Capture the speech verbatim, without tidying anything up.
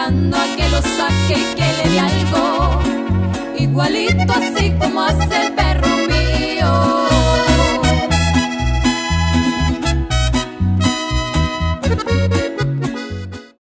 esperando a que lo saque y que le dé algo, igualito así como hace el perro.